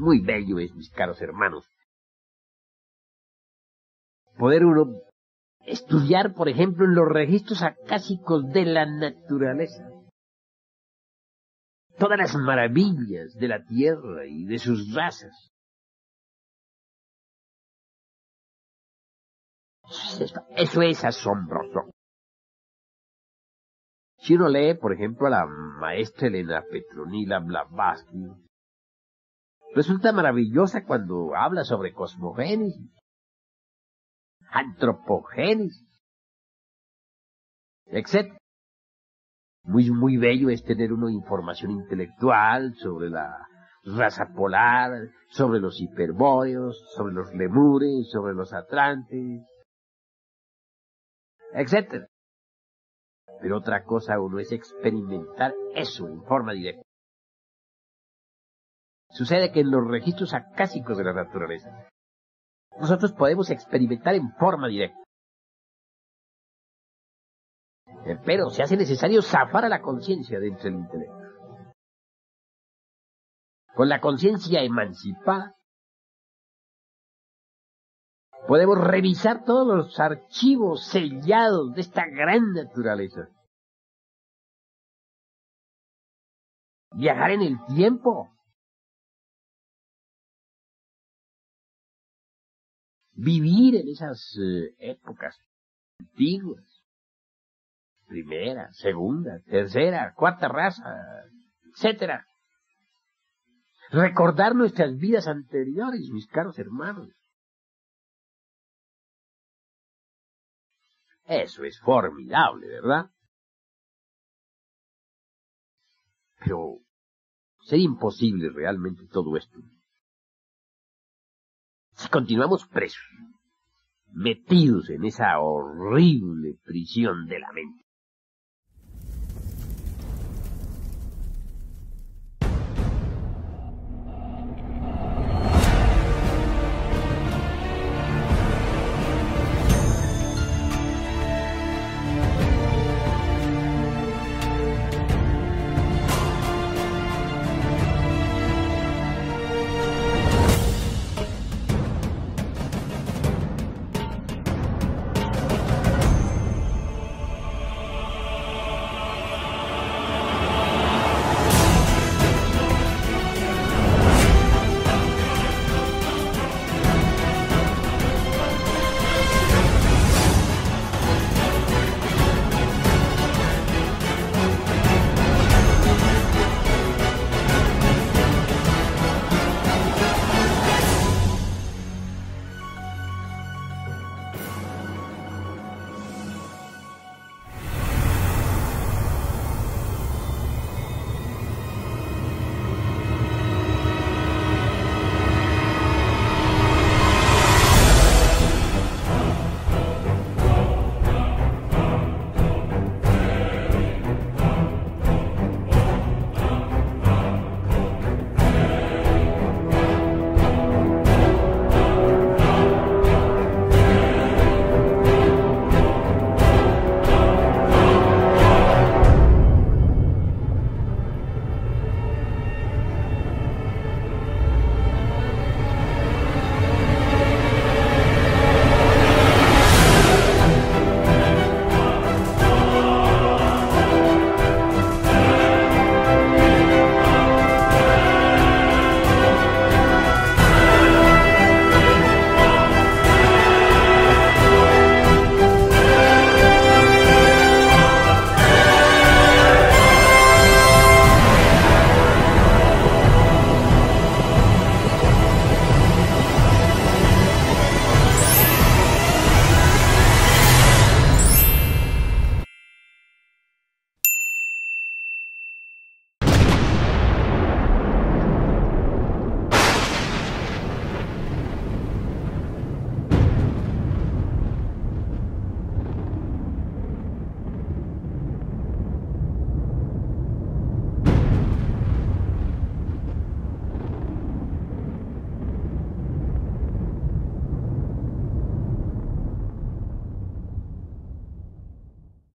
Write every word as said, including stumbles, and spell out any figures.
muy bello es, mis caros hermanos, poder uno estudiar, por ejemplo, en los registros acásicos de la naturaleza todas las maravillas de la tierra y de sus razas. Eso es asombroso. Si uno lee, por ejemplo, a la maestra Elena Petronila Blavatsky, resulta maravillosa cuando habla sobre cosmogénesis, antropogénesis, etcétera. Muy, muy bello es tener una información intelectual sobre la raza polar, sobre los hiperbóreos, sobre los lemures, sobre los atlantes, etcétera. Pero otra cosa uno es experimentar eso en forma directa. Sucede que en los registros acásicos de la naturaleza, nosotros podemos experimentar en forma directa. Pero se hace necesario zafar a la conciencia dentro del intelecto. Con la conciencia emancipada, podemos revisar todos los archivos sellados de esta gran naturaleza. Viajar en el tiempo. Vivir en esas eh, épocas antiguas. Primera, segunda, tercera, cuarta raza, etcétera. Recordar nuestras vidas anteriores, mis caros hermanos. Eso es formidable, ¿verdad? Pero sería imposible realmente todo esto si continuamos presos, metidos en esa horrible prisión de la mente.